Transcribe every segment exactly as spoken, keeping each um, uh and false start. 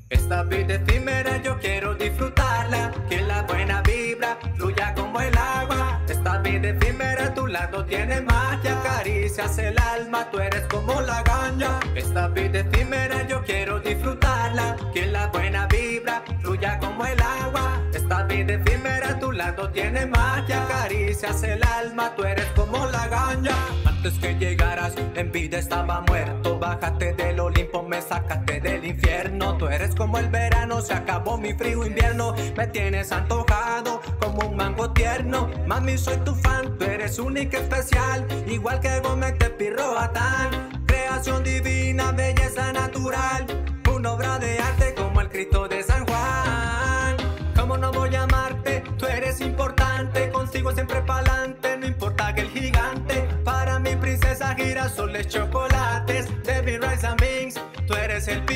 Esta vida efímera yo quiero disfrutarla, que la buena vibra fluya como el agua. Esta vida efímera a tu lado tiene magia, acaricias el alma, tú eres como la ganja. Esta vida efímera yo quiero disfrutarla, que la buena vibra fluya como el agua. Esta vida efímera a tu lado tiene magia, acaricias el alma, tú eres como la ganja. Antes que llegaras en vida estaba muerto, bájate del Olimpo, me sacaste del infierno. Tú eres como el verano, se acabó mi frío invierno. Me tienes antojado como un mango tierno. Mami, soy tu fan, tú eres única, especial, igual que Gómez de Pirroatán. Creación divina, belleza natural, una obra de arte como el Cristo de San Juan. ¿Cómo no voy a amarte? Tú eres importante, contigo siempre pa'lante, no importa que el gigante. Para mi princesa girasoles, chocolates, Debbie Rice and Beans, tú eres el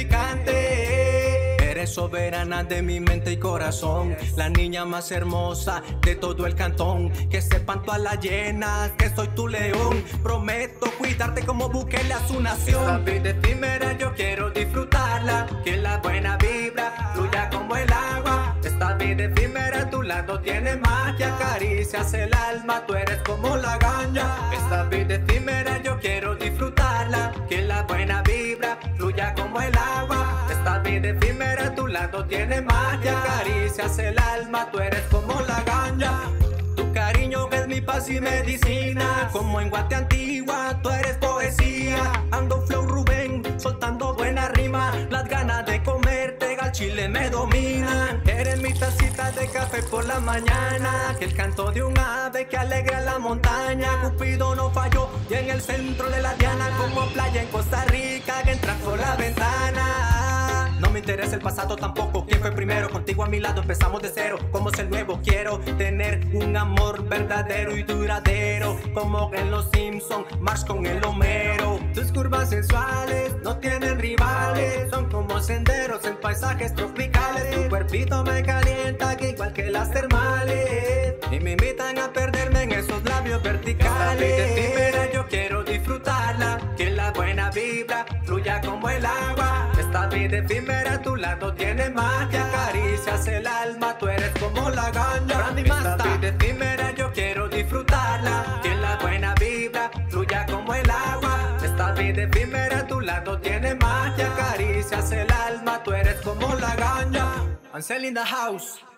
picante. Eres soberana de mi mente y corazón, la niña más hermosa de todo el cantón. Que sepan todas las llenas que soy tu león. Prometo cuidarte como Bukele a su nación. Esta vida efímera yo quiero disfrutarla, que la buena vibra fluya como el agua. Esta vida efímera a tu lado tiene magia, acaricias el alma, tú eres como la ganja. Esta vida efímera yo quiero disfrutarla, que la buena vibra fluya como el agua. Esta vida efímera a tu lado tiene magia, acaricias el alma, tú eres como la ganja. Tu cariño es mi paz y medicina, como en Guate Antigua, tú eres poesía. Ando flow Rubén, soltando buena rima, las ganas de comerte al chile me dominan. Eres mi tacita de café por la mañana, que el canto de un ave que alegra la montaña. Cupido no falló y en el centro de la diana, como playa en Costa Rica, que entras por la ventana. No me interesa el pasado tampoco, quién fue primero. Contigo a mi lado empezamos de cero, como es el nuevo. Quiero tener un amor verdadero y duradero, como en los Simpson, Marsh con el Homero. Tus curvas sensuales no tienen rivales, son como senderos en paisajes tropicales. Tu cuerpito me calienta que igual que las termales, y me invitan a perderme en esos labios verticales. Esta vida efímera yo quiero disfrutarla, que la buena vibra fluya como el agua. Esta vida efímera a tu lado tiene magia, acaricias el alma, tú eres como la ganja. Esta vida efímera yo quiero disfrutarla, que la buena vibra fluya como el agua. Esta vida efímera a tu lado tiene magia, acaricias el alma, tú eres como la ganja. Ansel in the house.